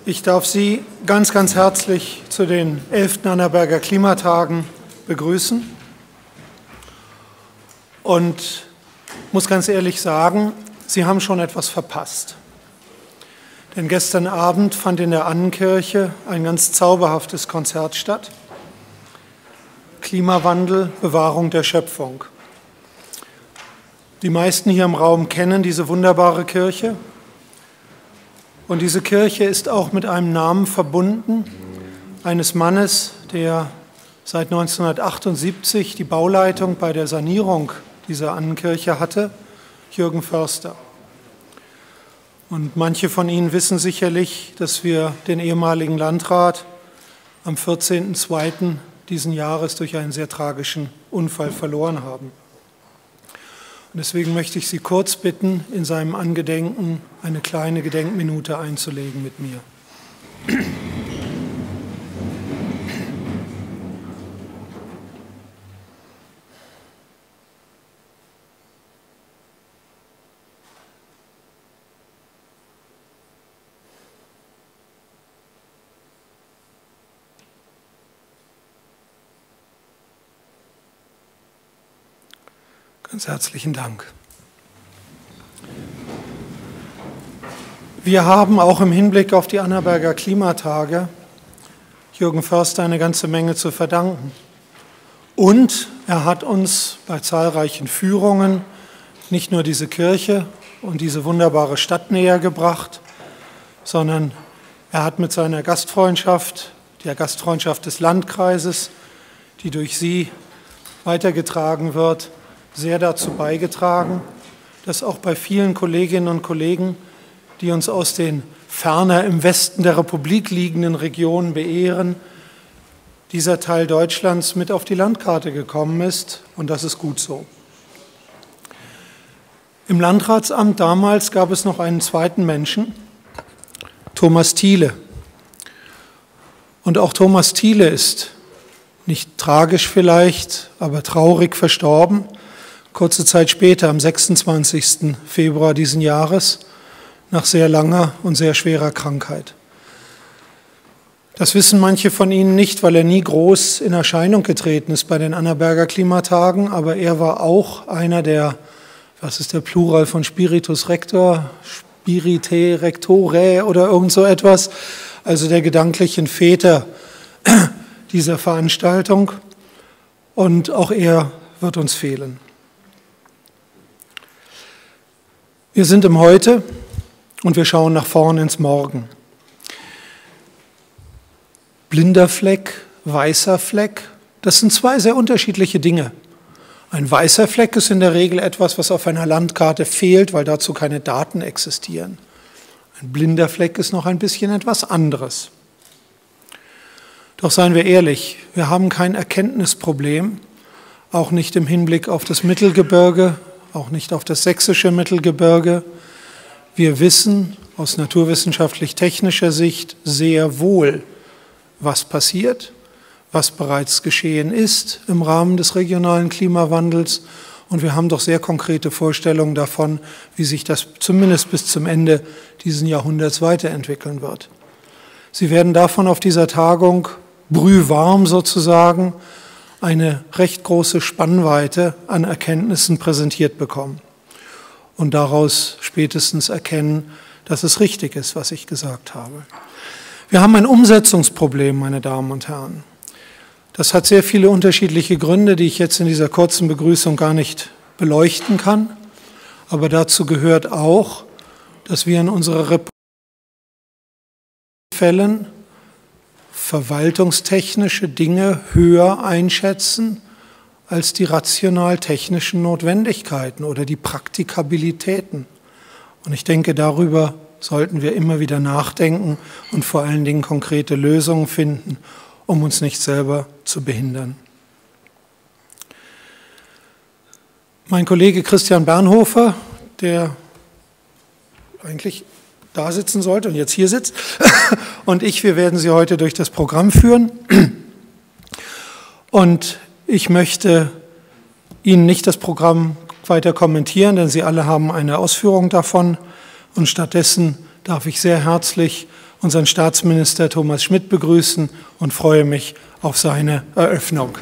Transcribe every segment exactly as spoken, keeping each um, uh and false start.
Ich darf Sie ganz, ganz herzlich zu den elften Annaberger Klimatagen begrüßen und muss ganz ehrlich sagen, Sie haben schon etwas verpasst. Denn gestern Abend fand in der Annenkirche ein ganz zauberhaftes Konzert statt. Klimawandel, Bewahrung der Schöpfung. Die meisten hier im Raum kennen diese wunderbare Kirche. Und diese Kirche ist auch mit einem Namen verbunden, eines Mannes, der seit neunzehnhundertachtundsiebzig die Bauleitung bei der Sanierung dieser Annenkirche hatte, Jürgen Förster. Und manche von Ihnen wissen sicherlich, dass wir den ehemaligen Landrat am vierzehnten zweiten diesen Jahres durch einen sehr tragischen Unfall verloren haben. Und deswegen möchte ich Sie kurz bitten, in seinem Angedenken eine kleine Gedenkminute einzulegen mit mir. Ganz herzlichen Dank. Wir haben auch im Hinblick auf die Annaberger Klimatage Jürgen Förster eine ganze Menge zu verdanken. Und er hat uns bei zahlreichen Führungen nicht nur diese Kirche und diese wunderbare Stadt näher gebracht, sondern er hat mit seiner Gastfreundschaft, der Gastfreundschaft des Landkreises, die durch Sie weitergetragen wird, sehr dazu beigetragen, dass auch bei vielen Kolleginnen und Kollegen, die uns aus den ferner im Westen der Republik liegenden Regionen beehren, dieser Teil Deutschlands mit auf die Landkarte gekommen ist, und das ist gut so. Im Landratsamt damals gab es noch einen zweiten Menschen, Thomas Thiele. Und auch Thomas Thiele ist nicht tragisch vielleicht, aber traurig verstorben. Kurze Zeit später, am sechsundzwanzigsten Februar diesen Jahres, nach sehr langer und sehr schwerer Krankheit. Das wissen manche von Ihnen nicht, weil er nie groß in Erscheinung getreten ist bei den Annaberger Klimatagen, aber er war auch einer der, was ist der Plural von Spiritus Rector, Spirite Rectore oder irgend so etwas, also der gedanklichen Väter dieser Veranstaltung, und auch er wird uns fehlen. Wir sind im Heute und wir schauen nach vorn ins Morgen. Blinder Fleck, weißer Fleck, das sind zwei sehr unterschiedliche Dinge. Ein weißer Fleck ist in der Regel etwas, was auf einer Landkarte fehlt, weil dazu keine Daten existieren. Ein blinder Fleck ist noch ein bisschen etwas anderes. Doch seien wir ehrlich, wir haben kein Erkenntnisproblem, auch nicht im Hinblick auf das Mittelgebirge, auch nicht auf das sächsische Mittelgebirge. Wir wissen aus naturwissenschaftlich-technischer Sicht sehr wohl, was passiert, was bereits geschehen ist im Rahmen des regionalen Klimawandels. Und wir haben doch sehr konkrete Vorstellungen davon, wie sich das zumindest bis zum Ende dieses Jahrhunderts weiterentwickeln wird. Sie werden davon auf dieser Tagung brühwarm sozusagen eine recht große Spannweite an Erkenntnissen präsentiert bekommen und daraus spätestens erkennen, dass es richtig ist, was ich gesagt habe. Wir haben ein Umsetzungsproblem, meine Damen und Herren. Das hat sehr viele unterschiedliche Gründe, die ich jetzt in dieser kurzen Begrüßung gar nicht beleuchten kann. Aber dazu gehört auch, dass wir in unserer Republik Fällen verwaltungstechnische Dinge höher einschätzen als die rational-technischen Notwendigkeiten oder die Praktikabilitäten. Und ich denke, darüber sollten wir immer wieder nachdenken und vor allen Dingen konkrete Lösungen finden, um uns nicht selber zu behindern. Mein Kollege Christian Bernhofer, der eigentlich da sitzen sollte und jetzt hier sitzt, und ich, wir werden Sie heute durch das Programm führen. Und ich möchte Ihnen nicht das Programm weiter kommentieren, denn Sie alle haben eine Ausführung davon. Und stattdessen darf ich sehr herzlich unseren Staatsminister Thomas Schmidt begrüßen und freue mich auf seine Eröffnung.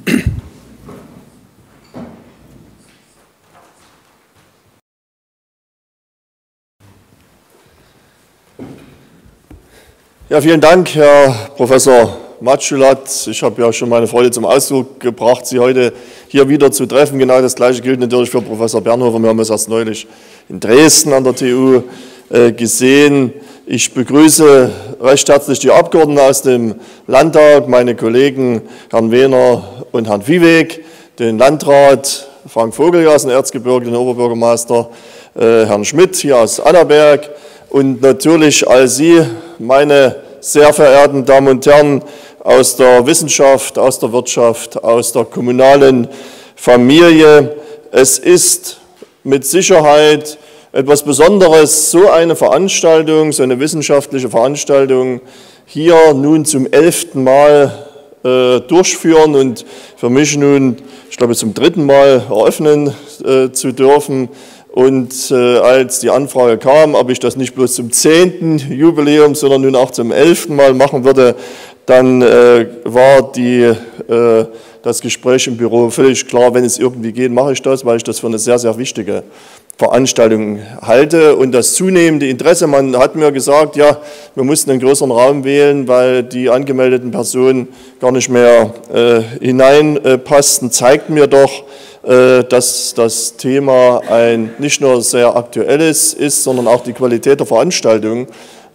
Ja, vielen Dank, Herr Professor Matschulat. Ich habe ja schon meine Freude zum Ausdruck gebracht, Sie heute hier wieder zu treffen. Genau das Gleiche gilt natürlich für Professor Bernhofer. Wir haben es erst neulich in Dresden an der T U äh, gesehen. Ich begrüße recht herzlich die Abgeordneten aus dem Landtag, meine Kollegen Herrn Wehner und Herrn Viehweg, den Landrat Frank Vogel aus dem Erzgebirge, den Oberbürgermeister äh, Herrn Schmidt hier aus Annaberg und natürlich all Sie, meine sehr verehrten Damen und Herren aus der Wissenschaft, aus der Wirtschaft, aus der kommunalen Familie. Es ist mit Sicherheit etwas Besonderes, so eine Veranstaltung, so eine wissenschaftliche Veranstaltung hier nun zum elften Mal äh, durchführen und für mich nun, ich glaube, zum dritten Mal eröffnen äh, zu dürfen. Und äh, als die Anfrage kam, ob ich das nicht bloß zum zehnten Jubiläum, sondern nun auch zum elften Mal machen würde, dann äh, war die, äh, das Gespräch im Büro völlig klar, wenn es irgendwie geht, mache ich das, weil ich das für eine sehr, sehr wichtige Veranstaltung halte. Und das zunehmende Interesse, man hat mir gesagt, ja, wir mussten einen größeren Raum wählen, weil die angemeldeten Personen gar nicht mehr äh, hineinpassten, zeigt mir doch, dass das Thema ein nicht nur sehr aktuelles ist, sondern auch die Qualität der Veranstaltung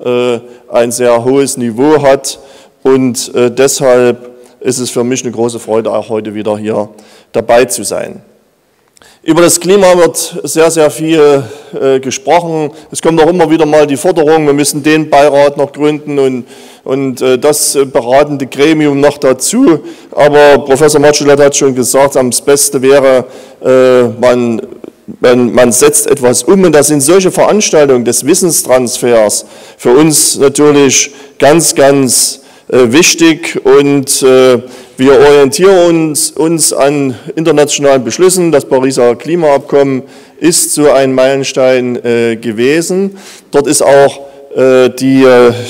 ein sehr hohes Niveau hat. Und deshalb ist es für mich eine große Freude, auch heute wieder hier dabei zu sein. Über das Klima wird sehr, sehr viel äh, gesprochen. Es kommt auch immer wieder mal die Forderung, wir müssen den Beirat noch gründen und, und äh, das äh, beratende Gremium noch dazu. Aber Professor Matschulat hat schon gesagt, am besten wäre, äh, man, man, man setzt etwas um. Und das sind solche Veranstaltungen des Wissenstransfers für uns natürlich ganz, ganz äh, wichtig. Und äh, wir orientieren uns, uns an internationalen Beschlüssen. Das Pariser Klimaabkommen ist so ein Meilenstein äh, gewesen. Dort ist auch äh, die,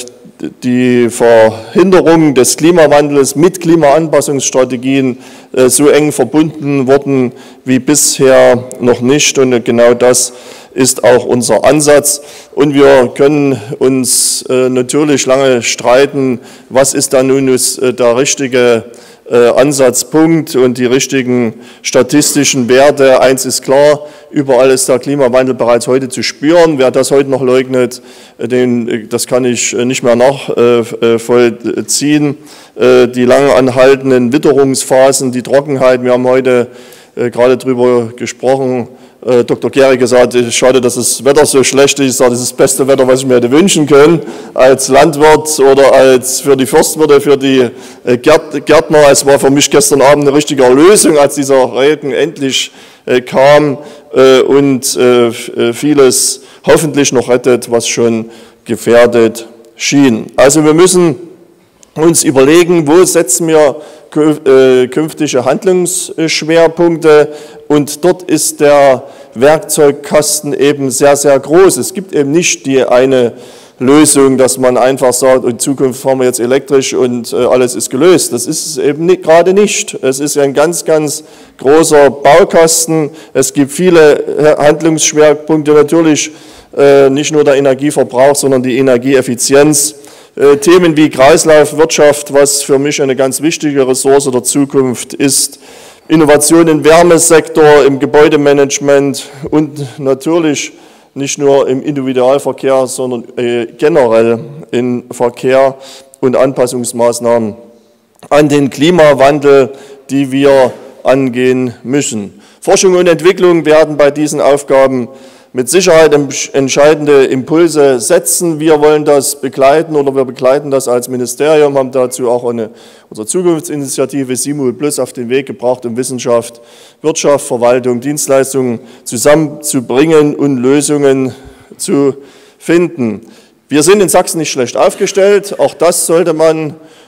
die Verhinderung des Klimawandels mit Klimaanpassungsstrategien äh, so eng verbunden worden wie bisher noch nicht. Und genau das ist auch unser Ansatz. Und wir können uns äh, natürlich lange streiten, was ist da nun äh, der richtige Ansatzpunkt und die richtigen statistischen Werte. Eins ist klar, überall ist der Klimawandel bereits heute zu spüren. Wer das heute noch leugnet, den, das kann ich nicht mehr nachvollziehen. Die lang anhaltenden Witterungsphasen, die Trockenheit, wir haben heute gerade darüber gesprochen, Doktor Gehrig gesagt, es ist schade, dass das Wetter so schlecht ist. Ich sage, das ist das beste Wetter, was ich mir hätte wünschen können, als Landwirt oder als für die Forstwirte, für die Gärtner. Es war für mich gestern Abend eine richtige Erlösung, als dieser Regen endlich kam und vieles hoffentlich noch rettet, was schon gefährdet schien. Also wir müssen uns überlegen, wo setzen wir künftige Handlungsschwerpunkte, und dort ist der Werkzeugkasten eben sehr, sehr groß. Es gibt eben nicht die eine Lösung, dass man einfach sagt, in Zukunft fahren wir jetzt elektrisch und alles ist gelöst. Das ist es eben nicht, gerade nicht. Es ist ein ganz, ganz großer Baukasten. Es gibt viele Handlungsschwerpunkte, natürlich nicht nur der Energieverbrauch, sondern die Energieeffizienz. Themen wie Kreislaufwirtschaft, was für mich eine ganz wichtige Ressource der Zukunft ist, Innovation im Wärmesektor, im Gebäudemanagement und natürlich nicht nur im Individualverkehr, sondern generell im Verkehr und Anpassungsmaßnahmen an den Klimawandel, die wir angehen müssen. Forschung und Entwicklung werden bei diesen Aufgaben mit Sicherheit entscheidende Impulse setzen. Wir wollen das begleiten oder wir begleiten das als Ministerium, haben dazu auch eine, unsere Zukunftsinitiative Simul Plus auf den Weg gebracht, um Wissenschaft, Wirtschaft, Verwaltung, Dienstleistungen zusammenzubringen und Lösungen zu finden. Wir sind in Sachsen nicht schlecht aufgestellt, auch das sollte man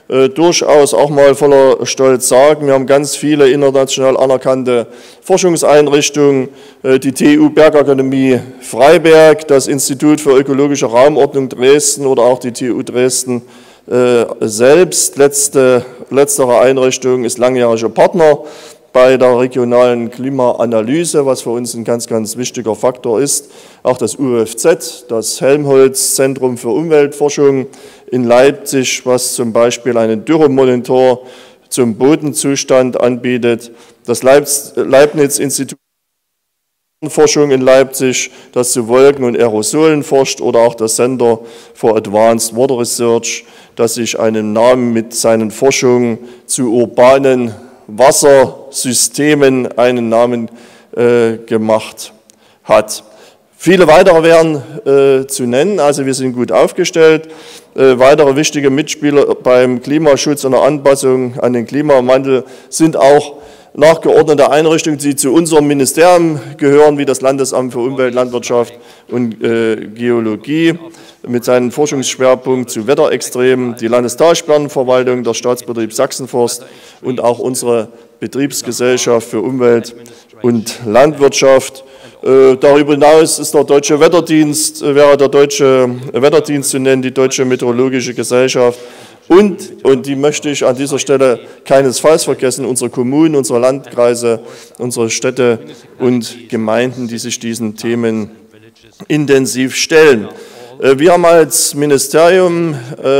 äh, durchaus auch mal voller Stolz sagen. Wir haben ganz viele international anerkannte Forschungseinrichtungen, äh, die T U Bergakademie Freiberg, das Institut für ökologische Raumordnung Dresden oder auch die T U Dresden äh, selbst. Letzte, letztere Einrichtung ist langjähriger Partner bei der regionalen Klimaanalyse, was für uns ein ganz, ganz wichtiger Faktor ist. Auch das U F Z, das Helmholtz-Zentrum für Umweltforschung in Leipzig, was zum Beispiel einen Dürremonitor zum Bodenzustand anbietet. Das Leibniz-Institut für Forschung in Leipzig, das zu Wolken und Aerosolen forscht, oder auch das Center for Advanced Water Research, das sich einen Namen mit seinen Forschungen zu urbanen Wassersystemen einen Namen äh, gemacht hat. Viele weitere wären äh, zu nennen, also wir sind gut aufgestellt. Äh, weitere wichtige Mitspieler beim Klimaschutz und der Anpassung an den Klimawandel sind auch nachgeordnete Einrichtungen, die zu unserem Ministerium gehören, wie das Landesamt für Umwelt, Landwirtschaft und äh, Geologie mit seinem Forschungsschwerpunkt zu Wetterextremen, die Landestalsperrenverwaltung, der Staatsbetrieb Sachsenforst und auch unsere Betriebsgesellschaft für Umwelt und Landwirtschaft. Äh, darüber hinaus ist der Deutsche Wetterdienst, äh, wäre der Deutsche Wetterdienst zu nennen, die Deutsche Meteorologische Gesellschaft und, und die möchte ich an dieser Stelle keinesfalls vergessen, unsere Kommunen, unsere Landkreise, unsere Städte und Gemeinden, die sich diesen Themen intensiv stellen. Wir haben als Ministerium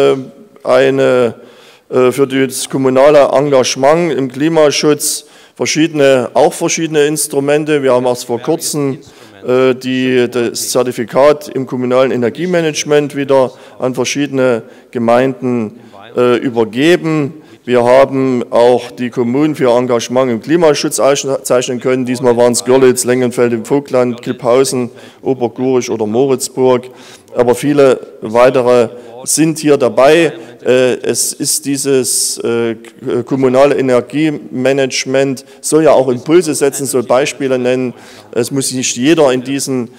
eine, für das kommunale Engagement im Klimaschutz verschiedene, auch verschiedene Instrumente. Wir haben erst vor kurzem die, das Zertifikat im kommunalen Energiemanagement wieder an verschiedene Gemeinden übergeben. Wir haben auch die Kommunen für Engagement im Klimaschutz zeichnen können. Diesmal waren es Görlitz, Lengenfeld im Vogtland, Kilbhausen, Obergurich oder Moritzburg. Aber viele weitere sind hier dabei. Es ist dieses kommunale Energiemanagement, soll ja auch Impulse setzen, soll Beispiele nennen. Es muss nicht jeder in diesen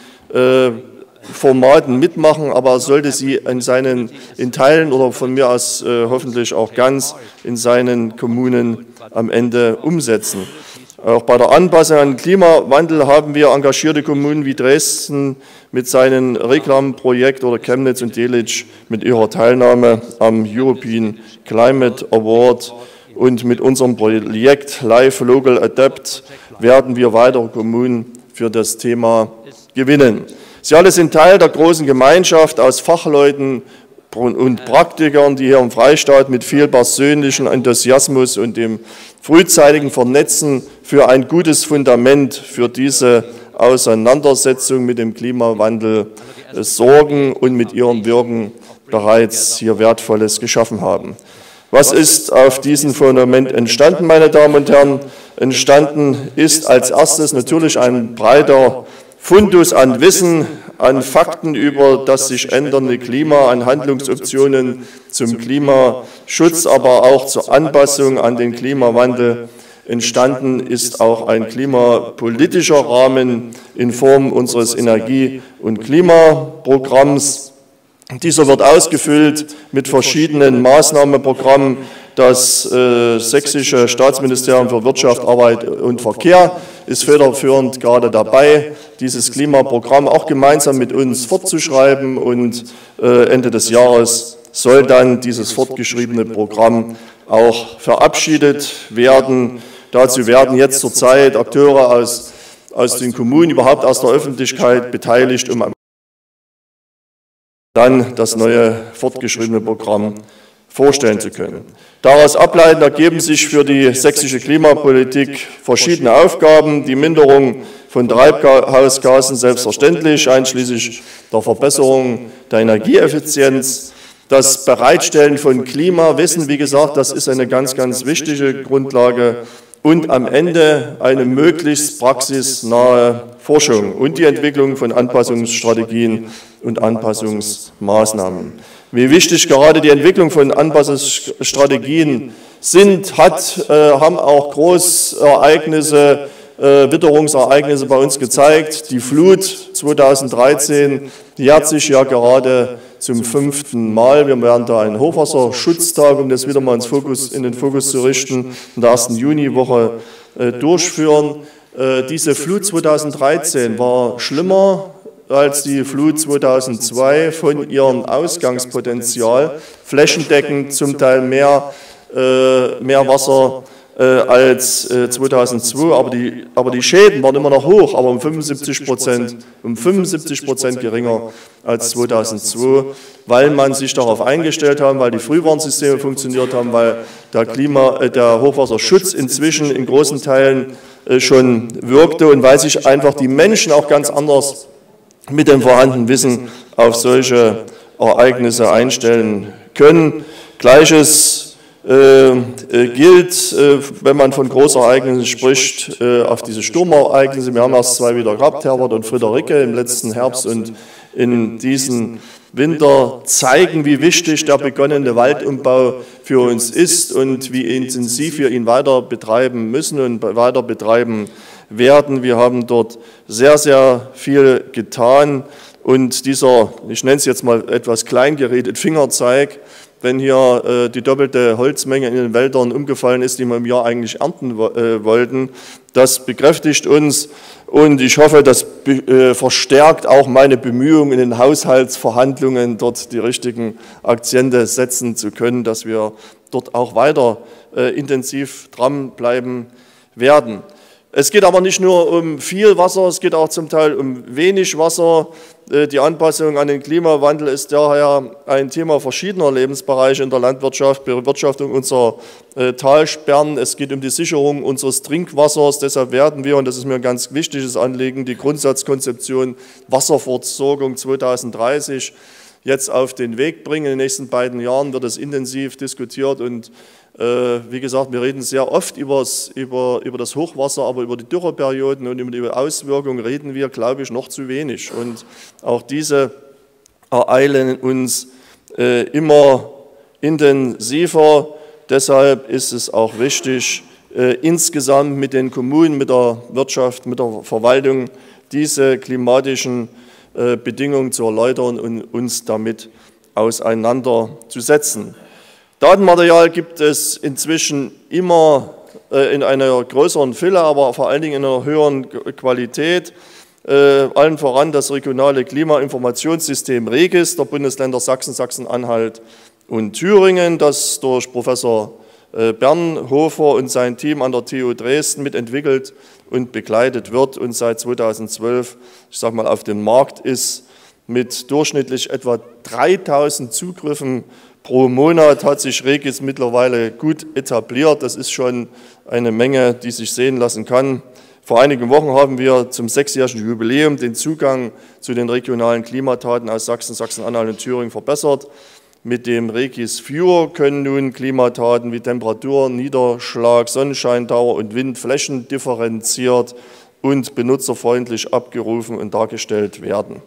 Formaten mitmachen, aber er sollte sie in seinen, in Teilen oder von mir aus äh, hoffentlich auch ganz in seinen Kommunen am Ende umsetzen. Auch bei der Anpassung an den Klimawandel haben wir engagierte Kommunen wie Dresden mit seinem Reklam-Projekt oder Chemnitz und Delitzsch mit ihrer Teilnahme am European Climate Award, und mit unserem Projekt Live Local Adapt werden wir weitere Kommunen für das Thema gewinnen. Sie alle sind Teil der großen Gemeinschaft aus Fachleuten und Praktikern, die hier im Freistaat mit viel persönlichem Enthusiasmus und dem frühzeitigen Vernetzen für ein gutes Fundament für diese Auseinandersetzung mit dem Klimawandel sorgen und mit ihrem Wirken bereits hier Wertvolles geschaffen haben. Was ist auf diesem Fundament entstanden, meine Damen und Herren? Entstanden ist als erstes natürlich ein breiter Fundus an Wissen, an Fakten über das sich ändernde Klima, an Handlungsoptionen zum Klimaschutz, aber auch zur Anpassung an den Klimawandel. Entstanden ist auch ein klimapolitischer Rahmen in Form unseres Energie- und Klimaprogramms. Dieser wird ausgefüllt mit verschiedenen Maßnahmenprogrammen. Das äh, sächsische Staatsministerium für Wirtschaft, Arbeit und Verkehr ist federführend gerade dabei, dieses Klimaprogramm auch gemeinsam mit uns fortzuschreiben, und äh, Ende des Jahres soll dann dieses fortgeschriebene Programm auch verabschiedet werden. Dazu werden jetzt zurzeit Akteure aus, aus den Kommunen, überhaupt aus der Öffentlichkeit beteiligt, um dann das neue fortgeschriebene Programm vorstellen zu können. Daraus ableitend ergeben sich für die sächsische Klimapolitik verschiedene Aufgaben: die Minderung von Treibhausgasen selbstverständlich, einschließlich der Verbesserung der Energieeffizienz, das Bereitstellen von Klimawissen, wie gesagt, das ist eine ganz, ganz wichtige Grundlage, und am Ende eine möglichst praxisnahe Forschung und die Entwicklung von Anpassungsstrategien und Anpassungsmaßnahmen. Wie wichtig gerade die Entwicklung von Anpassungsstrategien sind, hat, äh, haben auch Großereignisse äh, Witterungsereignisse bei uns gezeigt. Die Flut zweitausenddreizehn jährt sich ja gerade zum fünften Mal. Wir werden da einen Hochwasserschutztag, um das wieder mal ins Fokus, in den Fokus zu richten, in der ersten Juniwoche äh, durchführen. Äh, diese Flut zweitausenddreizehn war schlimmer als die Flut zweitausendzwei von ihrem Ausgangspotenzial, flächendeckend zum Teil mehr, äh, mehr Wasser äh, als äh, zweitausendzwei, aber die, aber die Schäden waren immer noch hoch, aber um fünfundsiebzig Prozent, um fünfundsiebzig Prozent geringer als zweitausendzwei, weil man sich darauf eingestellt hat, weil die Frühwarnsysteme funktioniert haben, weil der, Klima, äh, der Hochwasserschutz inzwischen in großen Teilen äh, schon wirkte und weil sich einfach die Menschen auch ganz anders mit dem vorhandenen Wissen auf solche Ereignisse einstellen können. Gleiches äh, äh, gilt, äh, wenn man von Großereignissen spricht, äh, auf diese Sturmereignisse. Wir haben erst zwei wieder gehabt, Herbert und Friederike im letzten Herbst und in diesen Winter zeigen, wie wichtig der begonnene Waldumbau für uns ist und wie intensiv wir ihn weiter betreiben müssen und weiter betreiben werden. Wir haben dort sehr, sehr viel getan und dieser, ich nenne es jetzt mal etwas kleingeredet, Fingerzeig, wenn hier äh, die doppelte Holzmenge in den Wäldern umgefallen ist, die wir im Jahr eigentlich ernten äh, wollten, das bekräftigt uns und ich hoffe, das äh, verstärkt auch meine Bemühungen in den Haushaltsverhandlungen, dort die richtigen Akzente setzen zu können, dass wir dort auch weiter äh, intensiv dranbleiben werden. Es geht aber nicht nur um viel Wasser, es geht auch zum Teil um wenig Wasser. Die Anpassung an den Klimawandel ist daher ein Thema verschiedener Lebensbereiche in der Landwirtschaft, Bewirtschaftung unserer Talsperren. Es geht um die Sicherung unseres Trinkwassers. Deshalb werden wir, und das ist mir ein ganz wichtiges Anliegen, die Grundsatzkonzeption Wasserversorgung zweitausenddreißig jetzt auf den Weg bringen. In den nächsten beiden Jahren wird es intensiv diskutiert und wie gesagt, wir reden sehr oft übers, über, über das Hochwasser, aber über die Dürreperioden und über die Auswirkungen reden wir, glaube ich, noch zu wenig. Und auch diese ereilen uns äh, immer intensiver. Deshalb ist es auch wichtig, äh, insgesamt mit den Kommunen, mit der Wirtschaft, mit der Verwaltung diese klimatischen äh, Bedingungen zu erläutern und uns damit auseinanderzusetzen. Datenmaterial gibt es inzwischen immer äh, in einer größeren Fülle, aber vor allen Dingen in einer höheren Qualität. Äh, allen voran das regionale Klimainformationssystem REGIS der Bundesländer Sachsen, Sachsen-Anhalt und Thüringen, das durch Professor äh, Bernhofer und sein Team an der T U Dresden mitentwickelt und begleitet wird und seit zweitausendzwölf, ich sage mal, auf dem Markt ist, mit durchschnittlich etwa dreitausend Zugriffen pro Monat hat sich REGIS mittlerweile gut etabliert. Das ist schon eine Menge, die sich sehen lassen kann. Vor einigen Wochen haben wir zum sechsjährigen Jubiläum den Zugang zu den regionalen Klimadaten aus Sachsen, Sachsen-Anhalt und Thüringen verbessert. Mit dem REGIS Viewer können nun Klimadaten wie Temperatur, Niederschlag, Sonnenscheindauer und Wind flächendifferenziert und benutzerfreundlich abgerufen und dargestellt werden.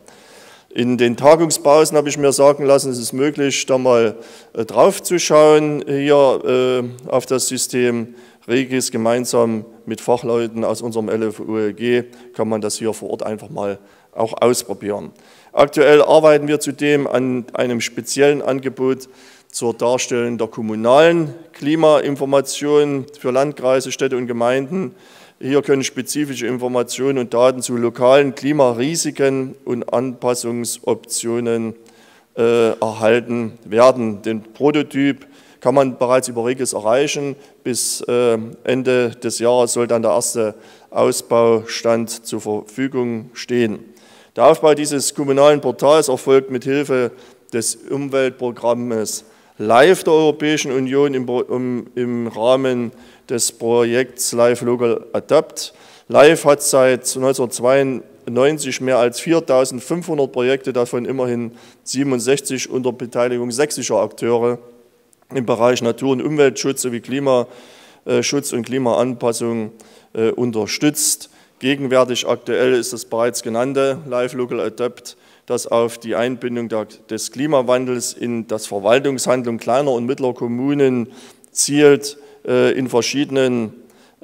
In den Tagungspausen habe ich mir sagen lassen, es ist möglich, da mal äh, drauf zu schauen, hier äh, auf das System REGIS. Gemeinsam mit Fachleuten aus unserem L F U E G kann man das hier vor Ort einfach mal auch ausprobieren. Aktuell arbeiten wir zudem an einem speziellen Angebot zur Darstellung der kommunalen Klimainformationen für Landkreise, Städte und Gemeinden. Hier können spezifische Informationen und Daten zu lokalen Klimarisiken und Anpassungsoptionen äh, erhalten werden. Den Prototyp kann man bereits über REGIS erreichen. Bis äh, Ende des Jahres soll dann der erste Ausbaustand zur Verfügung stehen. Der Aufbau dieses kommunalen Portals erfolgt mit Hilfe des Umweltprogramms LIFE der Europäischen Union im, um, im Rahmen des Projekts LIFE Local Adapt. LIFE hat seit neunzehnhundertzweiundneunzig mehr als viertausendfünfhundert Projekte, davon immerhin siebenundsechzig unter Beteiligung sächsischer Akteure im Bereich Natur- und Umweltschutz sowie Klimaschutz und Klimaanpassung äh, unterstützt. Gegenwärtig aktuell ist das bereits genannte LIFE Local Adapt, das auf die Einbindung der, des Klimawandels in das Verwaltungshandeln kleiner und mittlerer Kommunen zielt, in verschiedenen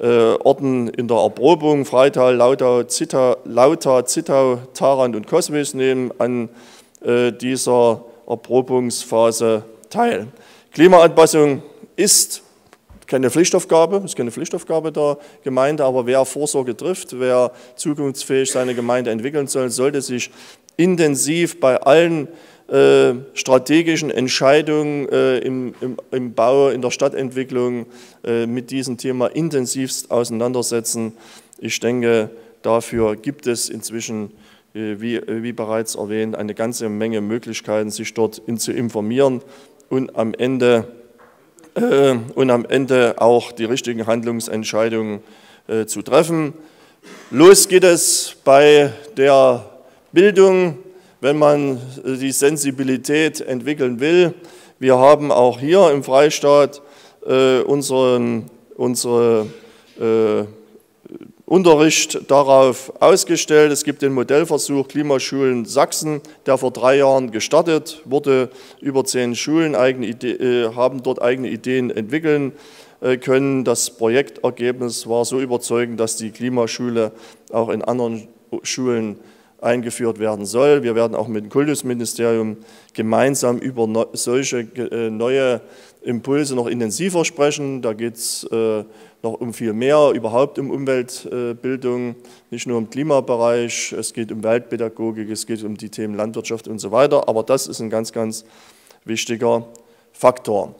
äh, Orten in der Erprobung, Freital, Lautau, Zittau, Lauta, Zittau, Tharandt und Coswig nehmen an äh, dieser Erprobungsphase teil. Klimaanpassung ist keine Pflichtaufgabe, ist keine Pflichtaufgabe der Gemeinde, aber wer Vorsorge trifft, wer zukunftsfähig seine Gemeinde entwickeln soll, sollte sich intensiv bei allen äh, strategischen Entscheidungen äh, im, im, im Bau, in der Stadtentwicklung äh, mit diesem Thema intensivst auseinandersetzen. Ich denke, dafür gibt es inzwischen, äh, wie, wie bereits erwähnt, eine ganze Menge Möglichkeiten, sich dort in, zu informieren und am Ende äh, und am Ende auch die richtigen Handlungsentscheidungen äh, zu treffen. Los geht es bei der Bildung, wenn man die Sensibilität entwickeln will. Wir haben auch hier im Freistaat äh, unseren unsere, äh, Unterricht darauf ausgestellt. Es gibt den Modellversuch Klimaschulen Sachsen, der vor drei Jahren gestartet wurde. Über zehn Schulen eigene Idee, äh, haben dort eigene Ideen entwickeln äh, können. Das Projektergebnis war so überzeugend, dass die Klimaschule auch in anderen Schulen eingeführt werden soll. Wir werden auch mit dem Kultusministerium gemeinsam über no, solche äh, neue Impulse noch intensiver sprechen. Da geht es äh, noch um viel mehr, überhaupt um Umweltbildung, äh, nicht nur im Klimabereich, es geht um Waldpädagogik, es geht um die Themen Landwirtschaft und so weiter. Aber das ist ein ganz, ganz wichtiger Faktor.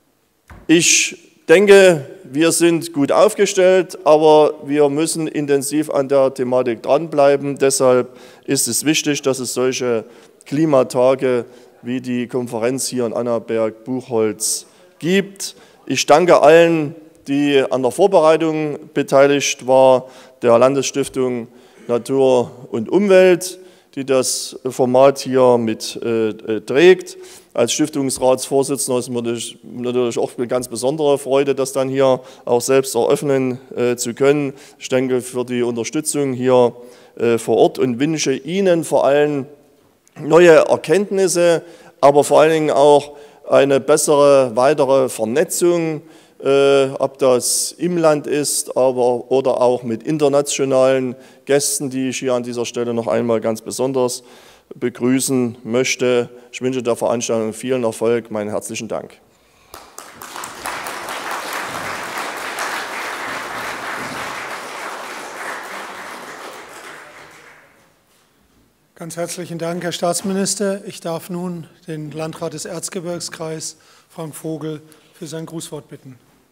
Ich denke, wir sind gut aufgestellt, aber wir müssen intensiv an der Thematik dranbleiben. Deshalb ist es wichtig, dass es solche Klimatage wie die Konferenz hier in Annaberg-Buchholz gibt. Ich danke allen, die an der Vorbereitung beteiligt waren, der Landesstiftung Natur und Umwelt, die das Format hier mit äh, trägt. Als Stiftungsratsvorsitzender ist mir natürlich auch eine ganz besondere Freude, das dann hier auch selbst eröffnen äh, zu können. Ich danke für die Unterstützung hier äh, vor Ort und wünsche Ihnen vor allem neue Erkenntnisse, aber vor allen Dingen auch eine bessere weitere Vernetzung, äh, ob das im Land ist, aber oder auch mit internationalen Gästen, die ich hier an dieser Stelle noch einmal ganz besonders begrüßen möchte. Ich wünsche der Veranstaltung vielen Erfolg. Meinen herzlichen Dank. Ganz herzlichen Dank, Herr Staatsminister. Ich darf nun den Landrat des Erzgebirgskreises, Frank Vogel, für sein Grußwort bitten.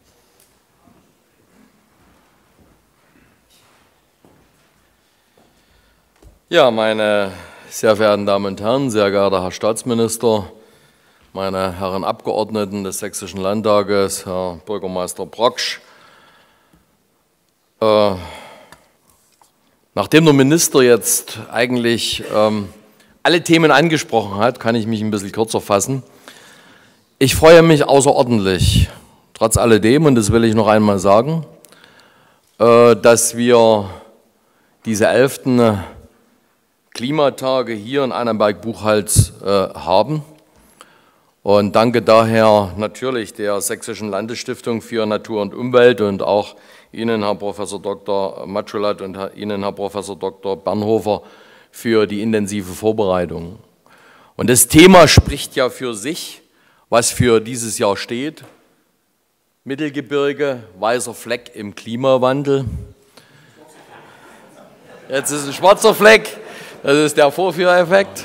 Ja, meine sehr verehrten Damen und Herren, sehr geehrter Herr Staatsminister, meine Herren Abgeordneten des Sächsischen Landtages, Herr Bürgermeister Broksch. Äh, nachdem der Minister jetzt eigentlich ähm, alle Themen angesprochen hat, kann ich mich ein bisschen kürzer fassen. Ich freue mich außerordentlich, trotz alledem, und das will ich noch einmal sagen, äh, dass wir diese elften Klimatage hier in Annaberg-Buchholz äh, haben. Und danke daher natürlich der Sächsischen Landesstiftung für Natur und Umwelt und auch Ihnen, Herr Professor Doktor Matschulat, und Ihnen, Herr Professor Doktor Bernhofer, für die intensive Vorbereitung. Und das Thema spricht ja für sich, was für dieses Jahr steht. Mittelgebirge, weißer Fleck im Klimawandel. Jetzt ist ein schwarzer Fleck. Das ist der Vorführeffekt.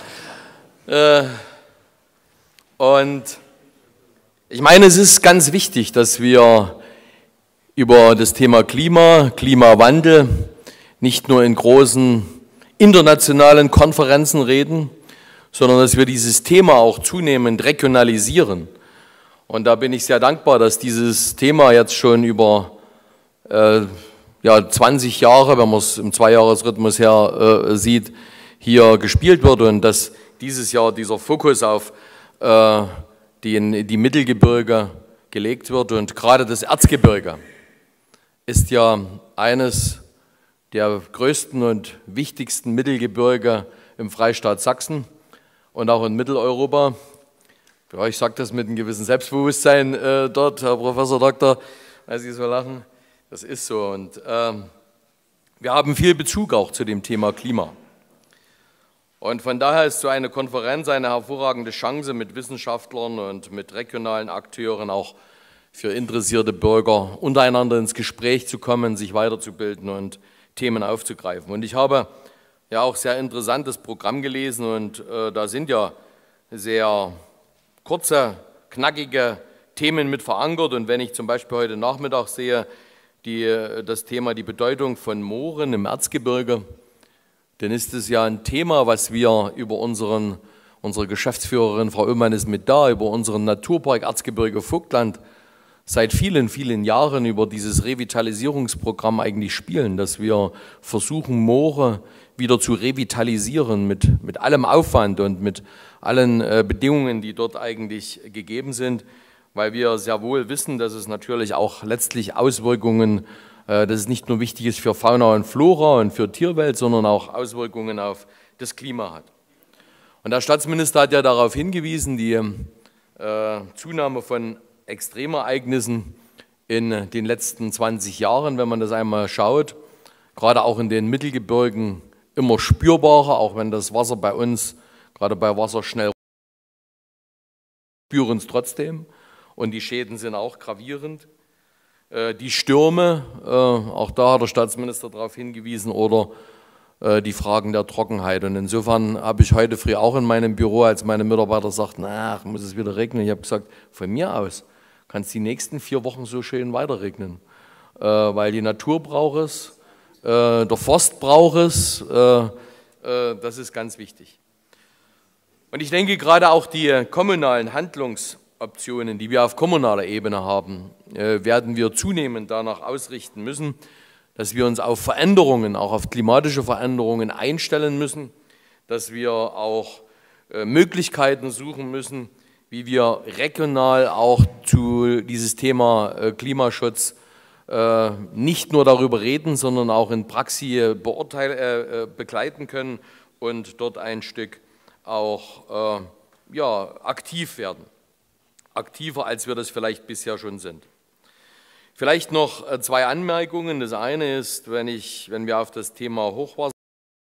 Und ich meine, es ist ganz wichtig, dass wir über das Thema Klima, Klimawandel nicht nur in großen internationalen Konferenzen reden, sondern dass wir dieses Thema auch zunehmend regionalisieren. Und da bin ich sehr dankbar, dass dieses Thema jetzt schon über äh, ja, zwanzig Jahre, wenn man es im Zweijahresrhythmus her äh, sieht, hier gespielt wird und dass dieses Jahr dieser Fokus auf äh, die, die Mittelgebirge gelegt wird. Und gerade das Erzgebirge ist ja eines der größten und wichtigsten Mittelgebirge im Freistaat Sachsen und auch in Mitteleuropa. Ja, ich sage das mit einem gewissen Selbstbewusstsein äh, dort, Herr Professor Doktor, weil Sie so lachen. Das ist so. Und äh, wir haben viel Bezug auch zu dem Thema Klima. Und von daher ist so eine Konferenz eine hervorragende Chance, mit Wissenschaftlern und mit regionalen Akteuren auch für interessierte Bürger untereinander ins Gespräch zu kommen, sich weiterzubilden und Themen aufzugreifen. Und ich habe ja auch sehr interessantes Programm gelesen und äh, da sind ja sehr kurze, knackige Themen mit verankert. Und wenn ich zum Beispiel heute Nachmittag sehe, die, das Thema die Bedeutung von Mooren im Erzgebirge, dann ist es ja ein Thema, was wir über unseren, unsere Geschäftsführerin Frau Oehlmann ist mit da, über unseren Naturpark Erzgebirge Vogtland seit vielen, vielen Jahren über dieses Revitalisierungsprogramm eigentlich spielen, dass wir versuchen, Moore wieder zu revitalisieren mit, mit allem Aufwand und mit allen äh, Bedingungen, die dort eigentlich gegeben sind, weil wir sehr wohl wissen, dass es natürlich auch letztlich Auswirkungen dass es nicht nur wichtig ist für Fauna und Flora und für Tierwelt, sondern auch Auswirkungen auf das Klima hat. Und der Staatsminister hat ja darauf hingewiesen, die äh, Zunahme von Extremereignissen in den letzten zwanzig Jahren, wenn man das einmal schaut, gerade auch in den Mittelgebirgen immer spürbarer, auch wenn das Wasser bei uns, gerade bei Wasser schnell spüren es trotzdem und die Schäden sind auch gravierend. Die Stürme, auch da hat der Staatsminister darauf hingewiesen, oder die Fragen der Trockenheit. Und insofern habe ich heute früh auch in meinem Büro, als meine Mitarbeiter sagten, ach, muss es wieder regnen, ich habe gesagt, von mir aus kann es die nächsten vier Wochen so schön weiter regnen, weil die Natur braucht es, der Forst braucht es, das ist ganz wichtig. Und ich denke, gerade auch die kommunalen Handlungs- Optionen, die wir auf kommunaler Ebene haben, werden wir zunehmend danach ausrichten müssen, dass wir uns auf Veränderungen, auch auf klimatische Veränderungen einstellen müssen, dass wir auch Möglichkeiten suchen müssen, wie wir regional auch zu dieses Thema Klimaschutz nicht nur darüber reden, sondern auch in Praxis beurteilen, begleiten können und dort ein Stück auch ja, aktiv werden. Aktiver, als wir das vielleicht bisher schon sind. Vielleicht noch zwei Anmerkungen. Das eine ist, wenn, ich, wenn wir auf das Thema Hochwasser,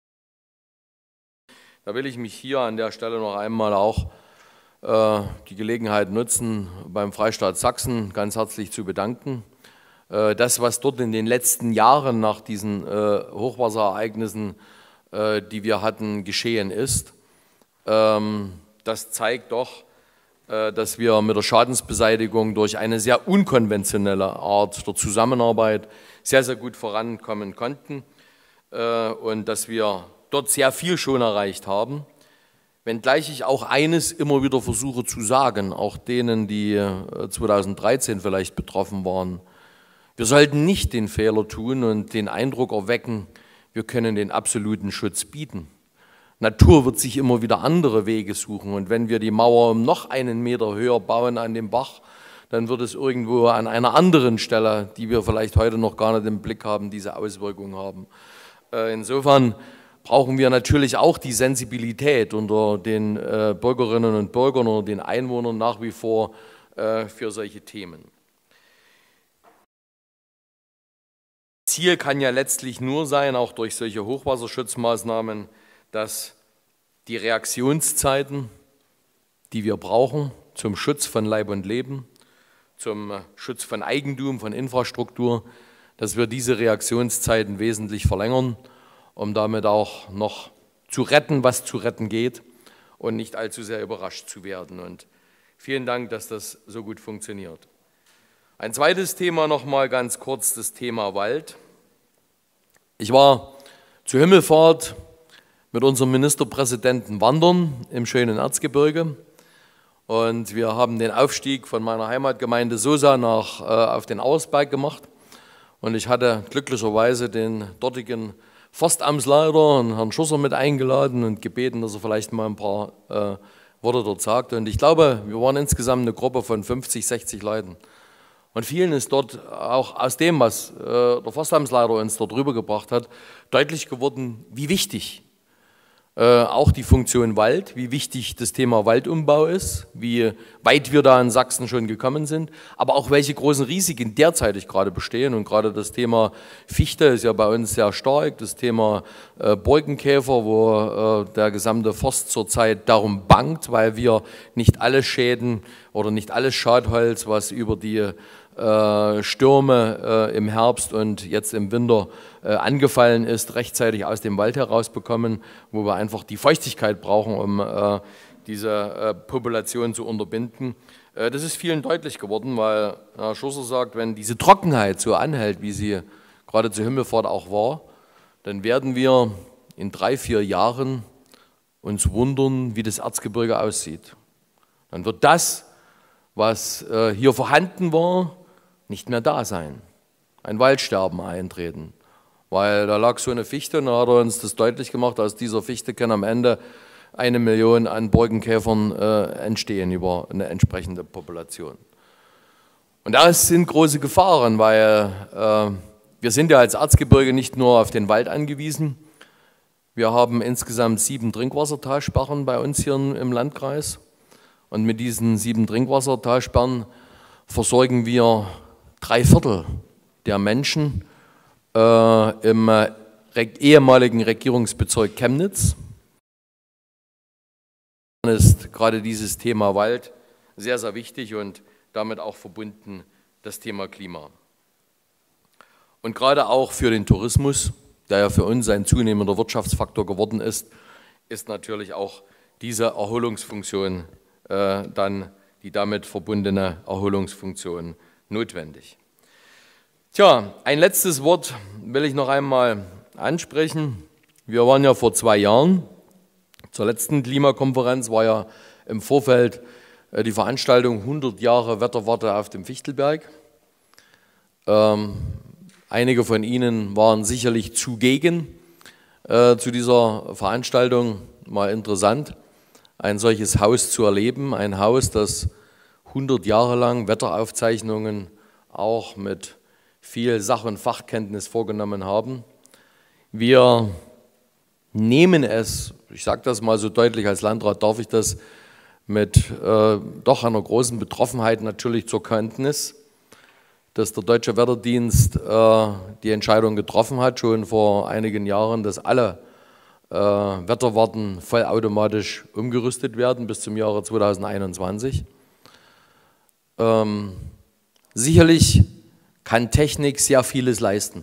da will ich mich hier an der Stelle noch einmal auch äh, die Gelegenheit nutzen, beim Freistaat Sachsen ganz herzlich zu bedanken. Äh, das, was dort in den letzten Jahren nach diesen äh, Hochwasserereignissen, äh, die wir hatten, geschehen ist, ähm, das zeigt doch, dass wir mit der Schadensbeseitigung durch eine sehr unkonventionelle Art der Zusammenarbeit sehr, sehr gut vorankommen konnten und dass wir dort sehr viel schon erreicht haben. Wenngleich ich auch eines immer wieder versuche zu sagen, auch denen, die zweitausenddreizehn vielleicht betroffen waren, wir sollten nicht den Fehler tun und den Eindruck erwecken, wir können den absoluten Schutz bieten. Natur wird sich immer wieder andere Wege suchen und wenn wir die Mauer um noch einen Meter höher bauen an dem Bach, dann wird es irgendwo an einer anderen Stelle, die wir vielleicht heute noch gar nicht im Blick haben, diese Auswirkungen haben. Insofern brauchen wir natürlich auch die Sensibilität unter den Bürgerinnen und Bürgern oder den Einwohnern nach wie vor für solche Themen. Ziel kann ja letztlich nur sein, auch durch solche Hochwasserschutzmaßnahmen, dass die Reaktionszeiten, die wir brauchen zum Schutz von Leib und Leben, zum Schutz von Eigentum, von Infrastruktur, dass wir diese Reaktionszeiten wesentlich verlängern, um damit auch noch zu retten, was zu retten geht und nicht allzu sehr überrascht zu werden. Und vielen Dank, dass das so gut funktioniert. Ein zweites Thema noch mal ganz kurz, das Thema Wald. Ich war zur Himmelfahrt mit unserem Ministerpräsidenten wandern im schönen Erzgebirge und wir haben den Aufstieg von meiner Heimatgemeinde Sosa nach, äh, auf den Auersberg gemacht und ich hatte glücklicherweise den dortigen Forstamtsleiter und Herrn Schusser mit eingeladen und gebeten, dass er vielleicht mal ein paar äh, Worte dort sagt und ich glaube, wir waren insgesamt eine Gruppe von fünfzig, sechzig Leuten. Und vielen ist dort auch aus dem, was äh, der Forstamtsleiter uns dort rübergebracht hat, deutlich geworden, wie wichtig Äh, auch die Funktion Wald, wie wichtig das Thema Waldumbau ist, wie weit wir da in Sachsen schon gekommen sind, aber auch welche großen Risiken derzeitig gerade bestehen. Und gerade das Thema Fichte ist ja bei uns sehr stark, das Thema äh, Borkenkäfer, wo äh, der gesamte Forst zurzeit darum bangt, weil wir nicht alle Schäden oder nicht alles Schadholz, was über die äh, Stürme äh, im Herbst und jetzt im Winter äh, angefallen ist, rechtzeitig aus dem Wald herausbekommen, wo wir einfach die Feuchtigkeit brauchen, um äh, diese äh, Population zu unterbinden. Äh, das ist vielen deutlich geworden, weil Herr Schusser sagt, wenn diese Trockenheit so anhält, wie sie gerade zur Himmelfahrt auch war, dann werden wir in drei, vier Jahren uns wundern, wie das Erzgebirge aussieht. Dann wird das, was äh, hier vorhanden war, nicht mehr da sein. Ein Waldsterben eintreten. Weil da lag so eine Fichte und da hat er uns das deutlich gemacht, aus dieser Fichte kann am Ende eine Million an Borkenkäfern äh, entstehen über eine entsprechende Population. Und das sind große Gefahren, weil äh, wir sind ja als Erzgebirge nicht nur auf den Wald angewiesen. Wir haben insgesamt sieben Trinkwassertalsperren bei uns hier im Landkreis. Und mit diesen sieben Trinkwassertalsperren versorgen wir drei Viertel der Menschen äh, im äh, ehemaligen Regierungsbezirk Chemnitz. Ist gerade dieses Thema Wald sehr, sehr wichtig und damit auch verbunden das Thema Klima. Und gerade auch für den Tourismus, der ja für uns ein zunehmender Wirtschaftsfaktor geworden ist, ist natürlich auch diese Erholungsfunktion, äh, dann die damit verbundene Erholungsfunktion notwendig. Tja, ein letztes Wort will ich noch einmal ansprechen. Wir waren ja vor zwei Jahren, zur letzten Klimakonferenz war ja im Vorfeld die Veranstaltung hundert Jahre Wetterwarte auf dem Fichtelberg. Ähm, einige von Ihnen waren sicherlich zugegen äh, zu dieser Veranstaltung. Mal interessant, ein solches Haus zu erleben, ein Haus, das hundert Jahre lang Wetteraufzeichnungen auch mit viel Sach- und Fachkenntnis vorgenommen haben. Wir nehmen es, ich sage das mal so deutlich, als Landrat darf ich das, mit äh, doch einer großen Betroffenheit natürlich zur Kenntnis, dass der Deutsche Wetterdienst äh, die Entscheidung getroffen hat, schon vor einigen Jahren, dass alle äh, Wetterwarten vollautomatisch umgerüstet werden bis zum Jahre zweitausendeinundzwanzig. Ähm, sicherlich kann Technik sehr vieles leisten,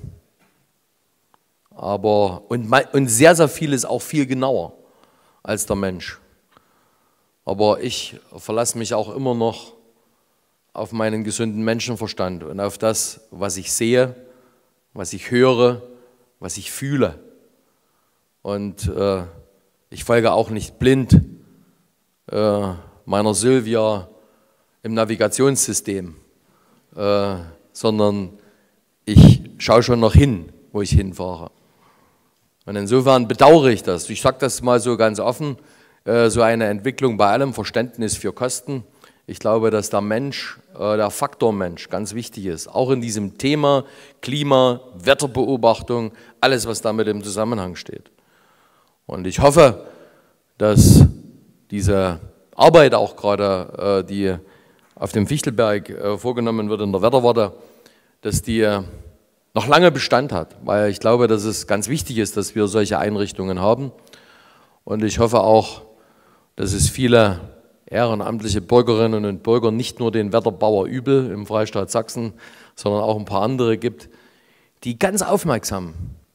aber und, und sehr, sehr vieles auch viel genauer als der Mensch. Aber ich verlasse mich auch immer noch auf meinen gesunden Menschenverstand und auf das, was ich sehe, was ich höre, was ich fühle. Und äh, ich folge auch nicht blind äh, meiner Sylvia im Navigationssystem, äh, sondern ich schaue schon noch hin, wo ich hinfahre. Und insofern bedauere ich das. Ich sage das mal so ganz offen, äh, so eine Entwicklung bei allem Verständnis für Kosten. Ich glaube, dass der Mensch, äh, der Faktor Mensch ganz wichtig ist, auch in diesem Thema Klima, Wetterbeobachtung, alles, was damit im Zusammenhang steht. Und ich hoffe, dass diese Arbeit auch gerade, äh, die auf dem Fichtelberg äh, vorgenommen wird in der Wetterwarte, dass die äh, noch lange Bestand hat, weil ich glaube, dass es ganz wichtig ist, dass wir solche Einrichtungen haben. Und ich hoffe auch, dass es viele ehrenamtliche Bürgerinnen und Bürger, nicht nur den Wetterbauer Übel im Freistaat Sachsen, sondern auch ein paar andere gibt, die ganz aufmerksam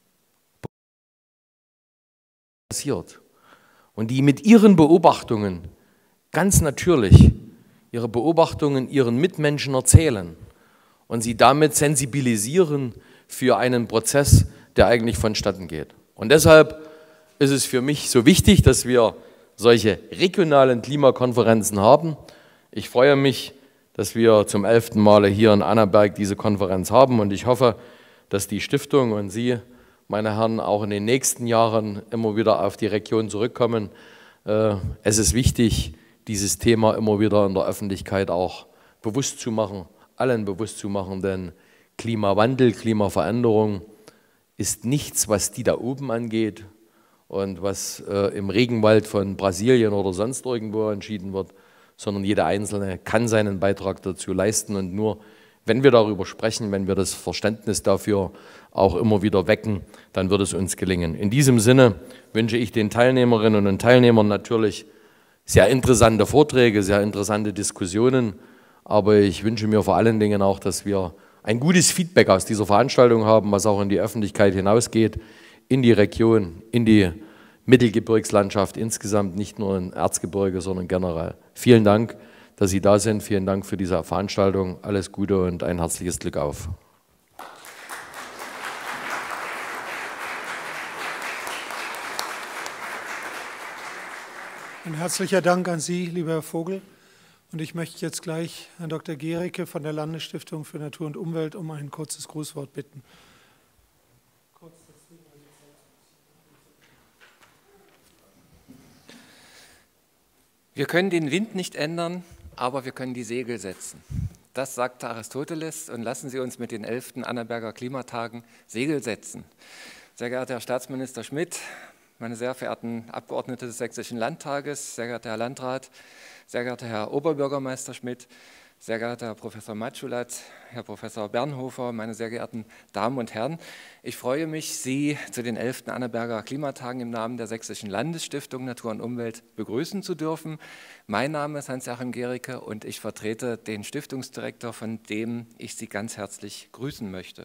passiert und die mit ihren Beobachtungen ganz natürlich ihre Beobachtungen ihren Mitmenschen erzählen und sie damit sensibilisieren für einen Prozess, der eigentlich vonstatten geht. Und deshalb ist es für mich so wichtig, dass wir solche regionalen Klimakonferenzen haben. Ich freue mich, dass wir zum elften Male hier in Annaberg diese Konferenz haben und ich hoffe, dass die Stiftung und Sie, meine Herren, auch in den nächsten Jahren immer wieder auf die Region zurückkommen. Es ist wichtig, dieses Thema immer wieder in der Öffentlichkeit auch bewusst zu machen, allen bewusst zu machen, denn Klimawandel, Klimaveränderung ist nichts, was die da oben angeht und was äh, im Regenwald von Brasilien oder sonst irgendwo entschieden wird, sondern jeder Einzelne kann seinen Beitrag dazu leisten. Und nur wenn wir darüber sprechen, wenn wir das Verständnis dafür auch immer wieder wecken, dann wird es uns gelingen. In diesem Sinne wünsche ich den Teilnehmerinnen und Teilnehmern natürlich sehr interessante Vorträge, sehr interessante Diskussionen, aber ich wünsche mir vor allen Dingen auch, dass wir ein gutes Feedback aus dieser Veranstaltung haben, was auch in die Öffentlichkeit hinausgeht, in die Region, in die Mittelgebirgslandschaft insgesamt, nicht nur im Erzgebirge, sondern generell. Vielen Dank, dass Sie da sind. Vielen Dank für diese Veranstaltung. Alles Gute und ein herzliches Glück auf. Ein herzlicher Dank an Sie, lieber Herr Vogel. Und ich möchte jetzt gleich Herrn Doktor Gericke von der Landesstiftung für Natur und Umwelt um ein kurzes Grußwort bitten. Wir können den Wind nicht ändern, aber wir können die Segel setzen. Das sagte Aristoteles, und lassen Sie uns mit den elften Annaberger Klimatagen Segel setzen. Sehr geehrter Herr Staatsminister Schmidt, meine sehr verehrten Abgeordnete des Sächsischen Landtages, sehr geehrter Herr Landrat, sehr geehrter Herr Oberbürgermeister Schmidt, sehr geehrter Herr Professor Matschulat, Herr Professor Bernhofer, meine sehr geehrten Damen und Herren, ich freue mich, Sie zu den elften Annaberger Klimatagen im Namen der Sächsischen Landesstiftung Natur und Umwelt begrüßen zu dürfen. Mein Name ist Hans-Joachim Gericke und ich vertrete den Stiftungsdirektor, von dem ich Sie ganz herzlich grüßen möchte.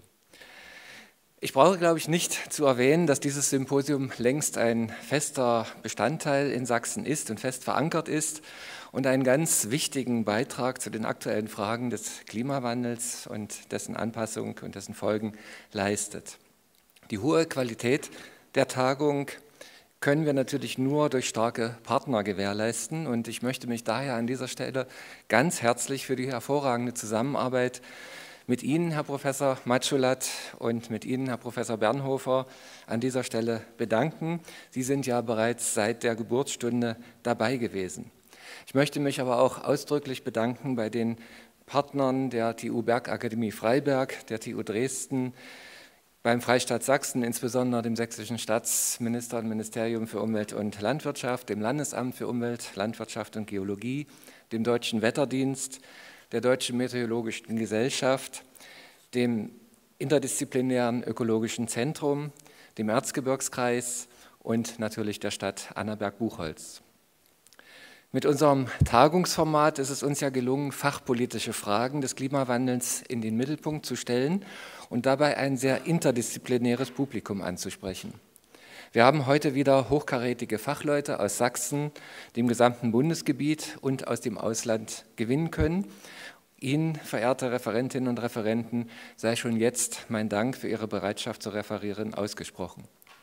Ich brauche, glaube ich, nicht zu erwähnen, dass dieses Symposium längst ein fester Bestandteil in Sachsen ist und fest verankert ist und einen ganz wichtigen Beitrag zu den aktuellen Fragen des Klimawandels und dessen Anpassung und dessen Folgen leistet. Die hohe Qualität der Tagung können wir natürlich nur durch starke Partner gewährleisten, und ich möchte mich daher an dieser Stelle ganz herzlich für die hervorragende Zusammenarbeit mit Ihnen, Herr Professor Matschulat, und mit Ihnen, Herr Professor Bernhofer, an dieser Stelle bedanken. Sie sind ja bereits seit der Geburtsstunde dabei gewesen. Ich möchte mich aber auch ausdrücklich bedanken bei den Partnern der T U Bergakademie Freiberg, der T U Dresden, beim Freistaat Sachsen, insbesondere dem Sächsischen Staatsminister und Ministerium für Umwelt und Landwirtschaft, dem Landesamt für Umwelt, Landwirtschaft und Geologie, dem Deutschen Wetterdienst, der Deutschen Meteorologischen Gesellschaft, dem Interdisziplinären Ökologischen Zentrum, dem Erzgebirgskreis und natürlich der Stadt Annaberg-Buchholz. Mit unserem Tagungsformat ist es uns ja gelungen, fachpolitische Fragen des Klimawandels in den Mittelpunkt zu stellen und dabei ein sehr interdisziplinäres Publikum anzusprechen. Wir haben heute wieder hochkarätige Fachleute aus Sachsen, dem gesamten Bundesgebiet und aus dem Ausland gewinnen können. Ihnen, verehrte Referentinnen und Referenten, sei schon jetzt mein Dank für Ihre Bereitschaft zu referieren ausgesprochen.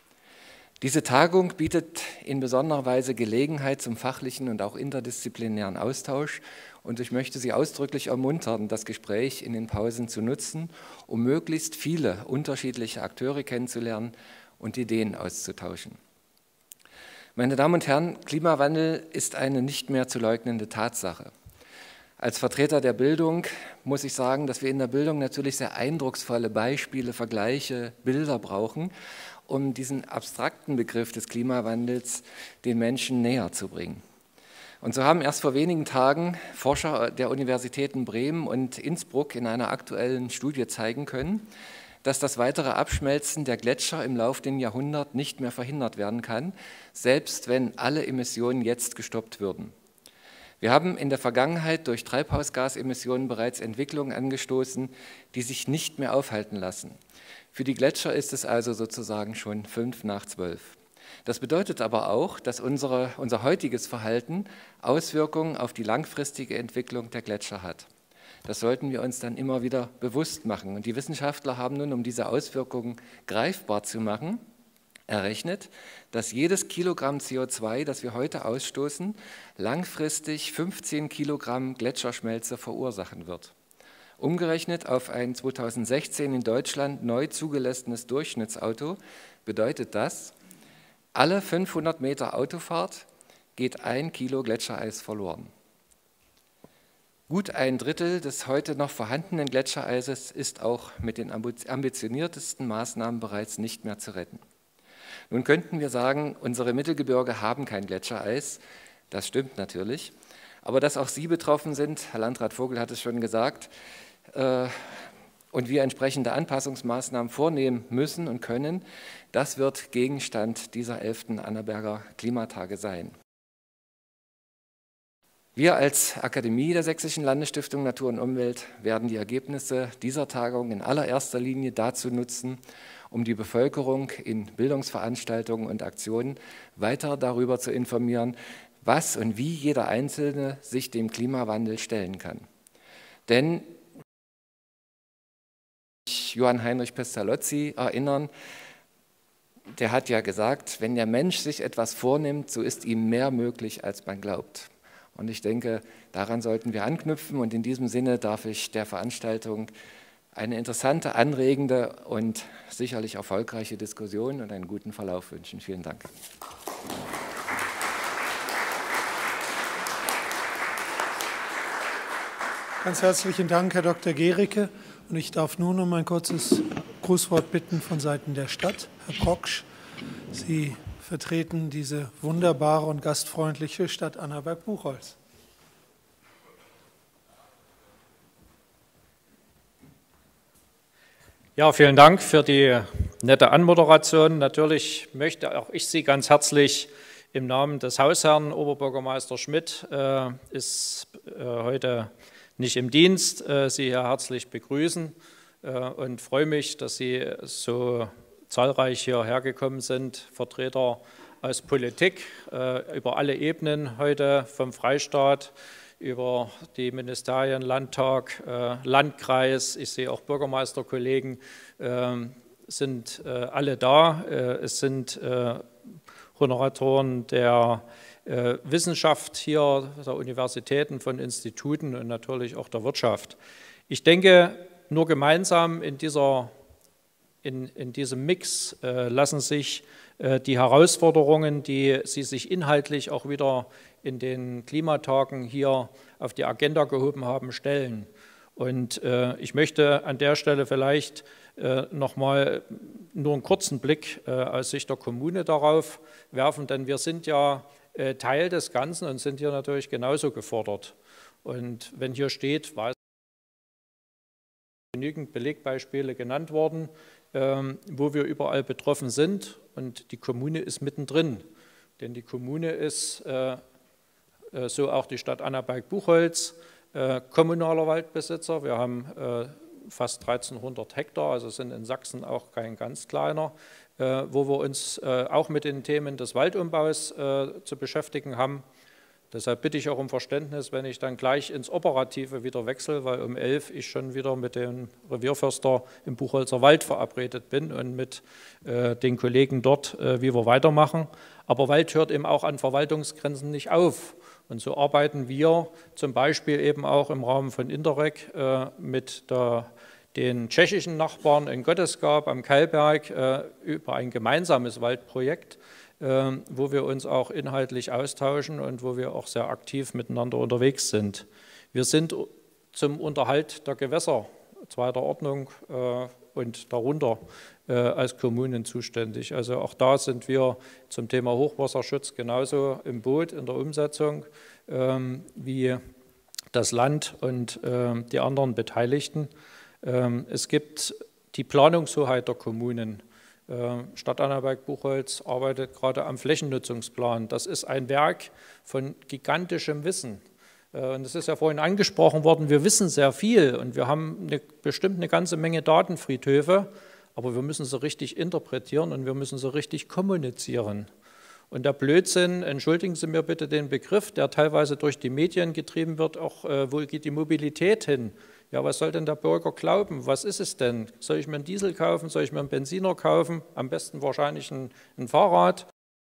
Diese Tagung bietet in besonderer Weise Gelegenheit zum fachlichen und auch interdisziplinären Austausch, und ich möchte Sie ausdrücklich ermuntern, das Gespräch in den Pausen zu nutzen, um möglichst viele unterschiedliche Akteure kennenzulernen und Ideen auszutauschen. Meine Damen und Herren, Klimawandel ist eine nicht mehr zu leugnende Tatsache. Als Vertreter der Bildung muss ich sagen, dass wir in der Bildung natürlich sehr eindrucksvolle Beispiele, Vergleiche, Bilder brauchen, um diesen abstrakten Begriff des Klimawandels den Menschen näher zu bringen. Und so haben erst vor wenigen Tagen Forscher der Universitäten Bremen und Innsbruck in einer aktuellen Studie zeigen können, dass das weitere Abschmelzen der Gletscher im laufenden Jahrhundert nicht mehr verhindert werden kann, selbst wenn alle Emissionen jetzt gestoppt würden. Wir haben in der Vergangenheit durch Treibhausgasemissionen bereits Entwicklungen angestoßen, die sich nicht mehr aufhalten lassen. Für die Gletscher ist es also sozusagen schon fünf nach zwölf. Das bedeutet aber auch, dass unsere, unser heutiges Verhalten Auswirkungen auf die langfristige Entwicklung der Gletscher hat. Das sollten wir uns dann immer wieder bewusst machen. Und die Wissenschaftler haben nun, um diese Auswirkungen greifbar zu machen, errechnet, dass jedes Kilogramm C O zwei, das wir heute ausstoßen, langfristig fünfzehn Kilogramm Gletscherschmelze verursachen wird. Umgerechnet auf ein zweitausendsechzehn in Deutschland neu zugelassenes Durchschnittsauto bedeutet das, alle fünfhundert Meter Autofahrt geht ein Kilo Gletschereis verloren. Gut ein Drittel des heute noch vorhandenen Gletschereises ist auch mit den ambitioniertesten Maßnahmen bereits nicht mehr zu retten. Nun könnten wir sagen, unsere Mittelgebirge haben kein Gletschereis. Das stimmt natürlich. Aber dass auch Sie betroffen sind, Herr Landrat Vogel hat es schon gesagt, äh, und wir entsprechende Anpassungsmaßnahmen vornehmen müssen und können, das wird Gegenstand dieser elften Annaberger Klimatage sein. Wir als Akademie der Sächsischen Landesstiftung Natur und Umwelt werden die Ergebnisse dieser Tagung in allererster Linie dazu nutzen, um die Bevölkerung in Bildungsveranstaltungen und Aktionen weiter darüber zu informieren, was und wie jeder Einzelne sich dem Klimawandel stellen kann. Denn Johann Heinrich Pestalozzi erinnern, der hat ja gesagt, wenn der Mensch sich etwas vornimmt, so ist ihm mehr möglich, als man glaubt. Und ich denke, daran sollten wir anknüpfen und in diesem Sinne darf ich der Veranstaltung eine interessante, anregende und sicherlich erfolgreiche Diskussion und einen guten Verlauf wünschen. Vielen Dank. Ganz herzlichen Dank, Herr Doktor Gericke. Und ich darf nun um ein kurzes Grußwort bitten von Seiten der Stadt. Herr Proksch, Sie vertreten diese wunderbare und gastfreundliche Stadt Annaberg-Buchholz. Ja, vielen Dank für die nette Anmoderation. Natürlich möchte auch ich Sie ganz herzlich im Namen des Hausherrn Oberbürgermeister Schmidt, äh, ist äh, heute nicht im Dienst, äh, Sie hier herzlich begrüßen äh, und freue mich, dass Sie so zahlreich hierher gekommen sind, Vertreter aus Politik äh, über alle Ebenen heute, vom Freistaat über die Ministerien, Landtag, äh, Landkreis. Ich sehe auch Bürgermeisterkollegen, äh, sind äh, alle da. Äh, es sind äh, Honoratoren der äh, Wissenschaft hier, der Universitäten, von Instituten und natürlich auch der Wirtschaft. Ich denke, nur gemeinsam in dieser In, in diesem Mix äh, lassen sich äh, die Herausforderungen, die Sie sich inhaltlich auch wieder in den Klimatagen hier auf die Agenda gehoben haben, stellen. Und äh, ich möchte an der Stelle vielleicht äh, noch mal nur einen kurzen Blick äh, aus Sicht der Kommune darauf werfen, denn wir sind ja äh, Teil des Ganzen und sind hier natürlich genauso gefordert. Und wenn hier steht, weiß genügend Belegbeispiele genannt worden, ähm, wo wir überall betroffen sind, und die Kommune ist mittendrin. Denn die Kommune ist, äh, äh, so auch die Stadt Annaberg-Buchholz, äh, kommunaler Waldbesitzer. Wir haben äh, fast dreizehnhundert Hektar, also sind in Sachsen auch kein ganz kleiner, äh, wo wir uns äh, auch mit den Themen des Waldumbaus äh, zu beschäftigen haben. Deshalb bitte ich auch um Verständnis, wenn ich dann gleich ins Operative wieder wechsle, weil um elf ich schon wieder mit dem Revierförster im Buchholzer Wald verabredet bin und mit äh, den Kollegen dort, äh, wie wir weitermachen. Aber Wald hört eben auch an Verwaltungsgrenzen nicht auf. Und so arbeiten wir zum Beispiel eben auch im Rahmen von Interreg äh, mit der, den tschechischen Nachbarn in Gottesgab am Kallberg äh, über ein gemeinsames Waldprojekt, wo wir uns auch inhaltlich austauschen und wo wir auch sehr aktiv miteinander unterwegs sind. Wir sind zum Unterhalt der Gewässer zweiter Ordnung und darunter als Kommunen zuständig. Also auch da sind wir zum Thema Hochwasserschutz genauso im Boot in der Umsetzung wie das Land und die anderen Beteiligten. Es gibt die Planungshoheit der Kommunen. Stadt Annaberg-Buchholz arbeitet gerade am Flächennutzungsplan. Das ist ein Werk von gigantischem Wissen. Und es ist ja vorhin angesprochen worden, wir wissen sehr viel und wir haben eine, bestimmt eine ganze Menge Datenfriedhöfe, aber wir müssen sie richtig interpretieren und wir müssen sie richtig kommunizieren. Und der Blödsinn, entschuldigen Sie mir bitte den Begriff, der teilweise durch die Medien getrieben wird, auch äh, wo geht die Mobilität hin? Ja, was soll denn der Bürger glauben? Was ist es denn? Soll ich mir einen Diesel kaufen? Soll ich mir einen Benziner kaufen? Am besten wahrscheinlich ein, ein Fahrrad.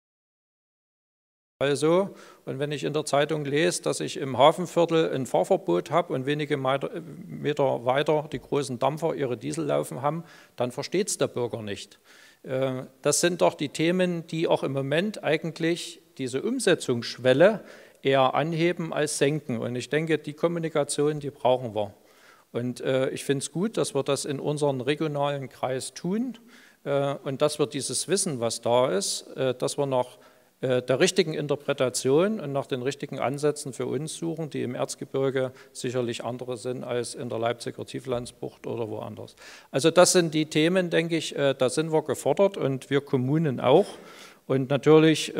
Also, und wenn ich in der Zeitung lese, dass ich im Hafenviertel ein Fahrverbot habe und wenige Meter weiter die großen Dampfer ihre Diesel laufen haben, dann versteht es der Bürger nicht. Das sind doch die Themen, die auch im Moment eigentlich diese Umsetzungsschwelle eher anheben als senken. Und ich denke, die Kommunikation, die brauchen wir. Und äh, ich finde es gut, dass wir das in unserem regionalen Kreis tun. und dass wir dieses Wissen, was da ist, dass wir nach der richtigen Interpretation und nach den richtigen Ansätzen für uns suchen, die im Erzgebirge sicherlich andere sind als in der Leipziger Tieflandsbucht oder woanders. Also das sind die Themen, denke ich, da sind wir gefordert und wir Kommunen auch. Und natürlich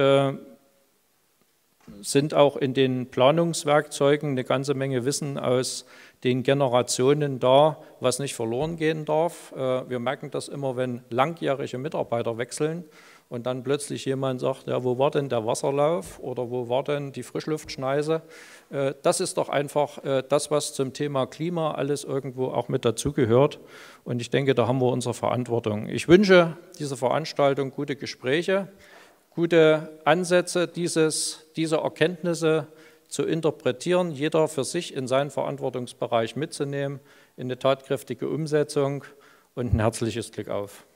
sind auch in den Planungswerkzeugen eine ganze Menge Wissen aus den Generationen da, was nicht verloren gehen darf. Wir merken das immer, wenn langjährige Mitarbeiter wechseln und dann plötzlich jemand sagt, ja, wo war denn der Wasserlauf oder wo war denn die Frischluftschneise? Das ist doch einfach das, was zum Thema Klima alles irgendwo auch mit dazugehört. Und ich denke, da haben wir unsere Verantwortung. Ich wünsche dieser Veranstaltung gute Gespräche, gute Ansätze, dieses, diese Erkenntnisse zu interpretieren, jeder für sich in seinen Verantwortungsbereich mitzunehmen, in eine tatkräftige Umsetzung und ein herzliches Glück auf.